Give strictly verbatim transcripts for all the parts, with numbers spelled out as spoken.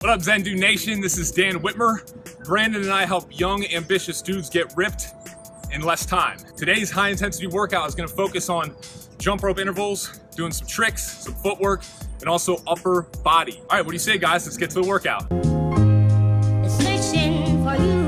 What up, Zendu Nation? This is Dan Whitmer. Brandon and I help young, ambitious dudes get ripped in less time. Today's high intensity workout is gonna focus on jump rope intervals, doing some tricks, some footwork, and also upper body. All right, what do you say, guys? Let's get to the workout. Searching for you.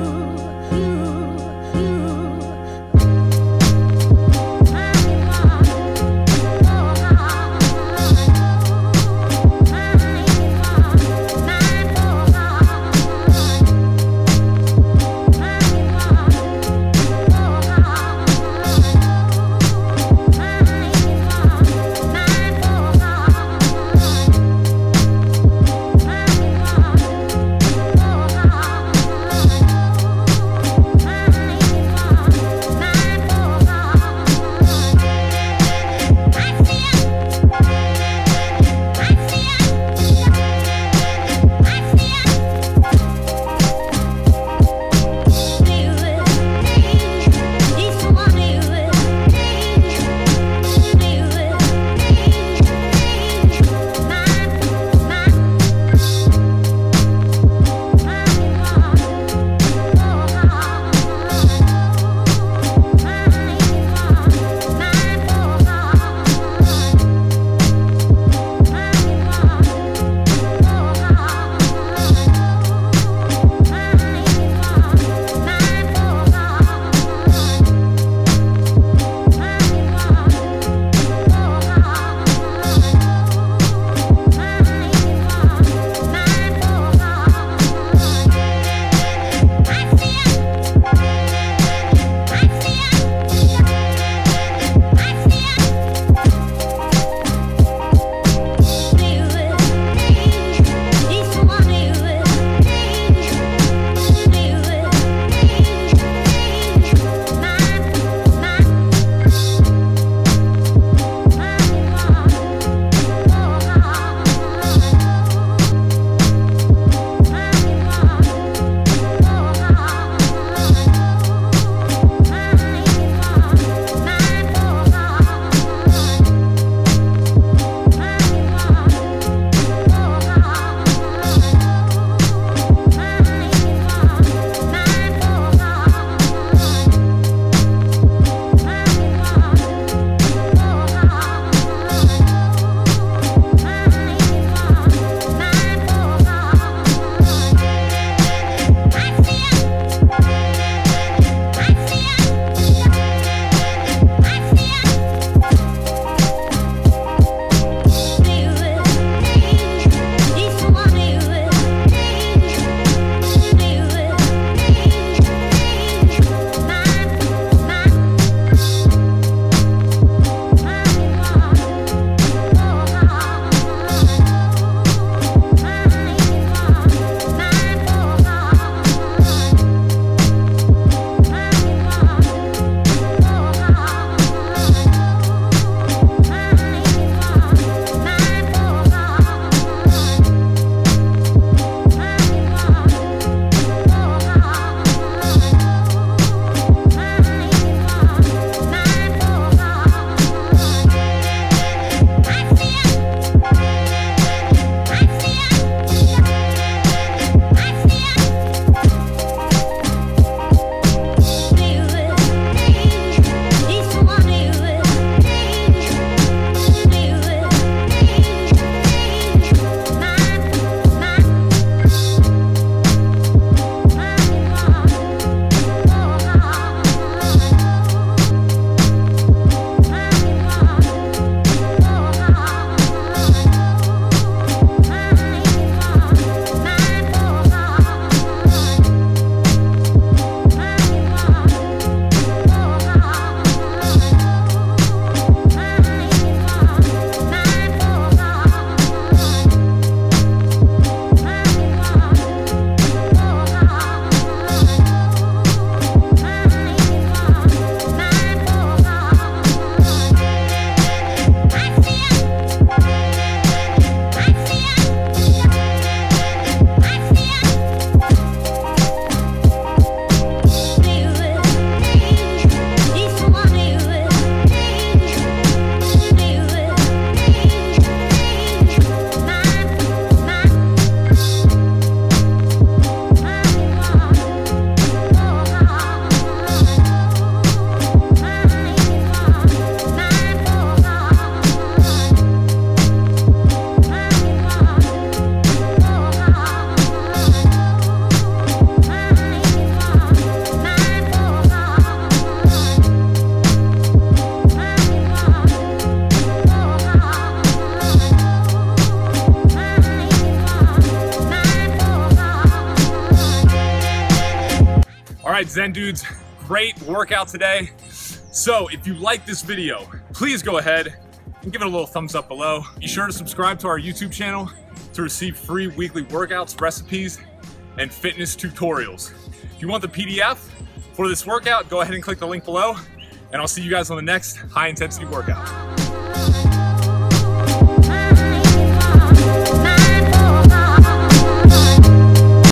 right, Zen dudes, great workout today. So if you like this video, please go ahead and give it a little thumbs up below. Be sure to subscribe to our YouTube channel to receive free weekly workouts, recipes, and fitness tutorials. If you want the P D F for this workout, go ahead and click the link below, and I'll see you guys on the next high intensity workout.